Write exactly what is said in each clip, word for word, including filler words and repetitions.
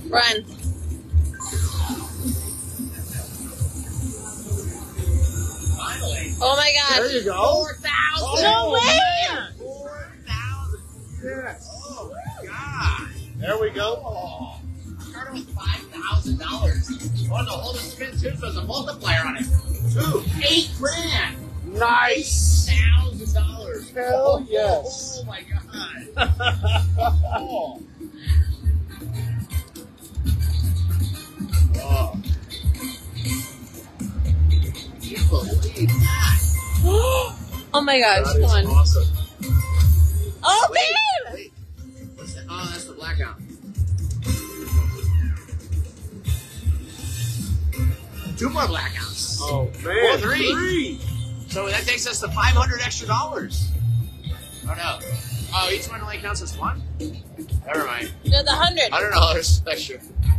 Run. Finally. Oh my gosh. There you go. Four thousand. No way. Four thousand. Yes. Oh my god. There we go. Oh. Started with five thousand dollars. Oh no, hold the spin too, so there's a multiplier on it. Two. Eight grand. Nice. Thousand dollars. Hell yes. Oh my god. Oh. Oh. You believe that? Oh my gosh, That come is on. awesome. Oh, Wait, babe! wait. What's that? Oh, that's the blackout. Two more blackouts. Oh man. Or three. Three. So that takes us to five hundred extra dollars. Oh no. Oh, each one only counts as one? Never mind. No, the hundred. one hundred dollars extra.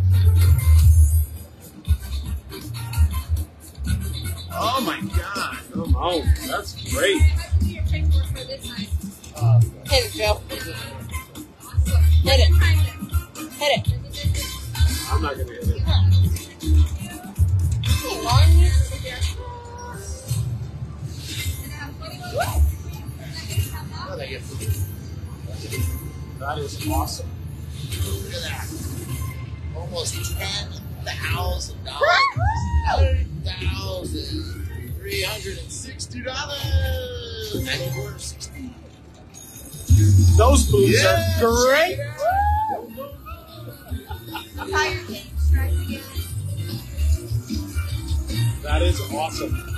Oh my god. Come on. That's great. Uh, Hit it, Joe. Hit it. Hit it. I'm not gonna hit it. oh, they get food. That is awesome. Look at that. Almost ten thousand dollars. ten thousand three hundred sixty dollars. ninety-four sixty. Those boots Yes. are great. Tired tape strikes again. That is awesome.